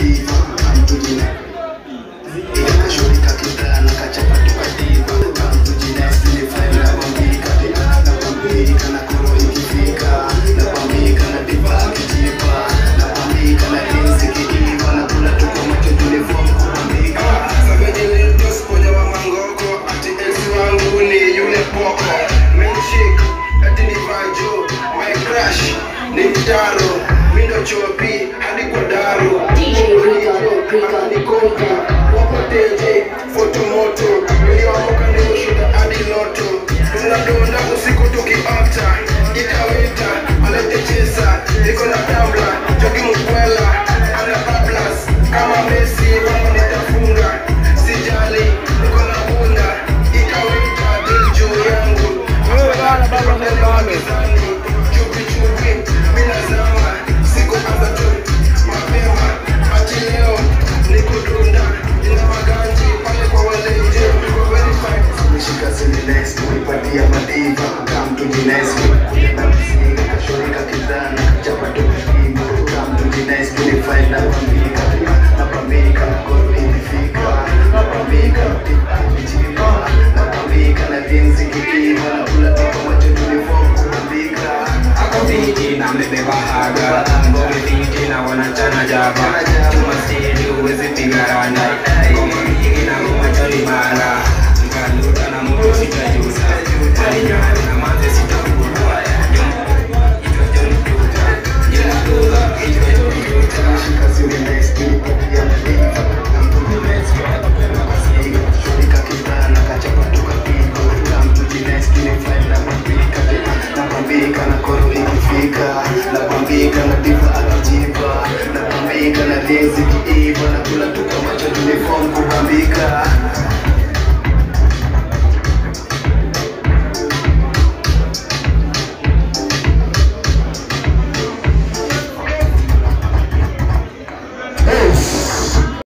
diva Kamtujina Ikashurika kitana kachapa tukadiva Kamtujina Sinifai na bambika Na bambika na kuro ikifika Na bambika na diva akijipa Na bambika na kinsi kiiva Na kula tuko macho uniform kubambika Sabajile dos poja wa mangoko Ati elsi wangu ni yule poko Main chick ati ni vajo My crush ni mtaro Mindo chopi hadi kwa daru Nikoka wako teje fotomoto Niliwamoka nikushuda hadi loto Tunadonda usiku tukiota Itawita alete chesa Niko na tabla jogi mkwela Ana bablas kama Messi wangu nitafunga Sijali niko na bunda Itawita bil juu yangu Chupi chupi mina zama Siko kaza tu mapema Ati leo niko dunda Nina maganji pale kwa waleje Verified Nishika sinilesi Kuipatia madiva Kamtujinesi Kujenda msinga Kashorika kidhana Kachapa tukifima Kamtujinesi Verified na bambika Na bambika na koro ikifika Na bambika na tipa kichipa Na bambika na dinsi kiiva Na kula tipa macho uniform kubambika Ako fiti na mbebeba haga Mboge fiti na wanachana jaba Chuma stili uwezi piga randa Ngoma mingi na ngoma choni bala Nkaluta na mtu sitajuta Malinyani na manze sitakuta Itwa joni tuta Jina tuza itwa joni tuta Nishika sinilesi Kuipatia madiva Kamtujinesi Shurika kitana Kachapa tukadiva Kamtujinesi Verified na bambika Na bambika na koro ikifika Na bambika na diva akijipa Na bambika na densi kiiva Na kula tuka macho uniform kubambika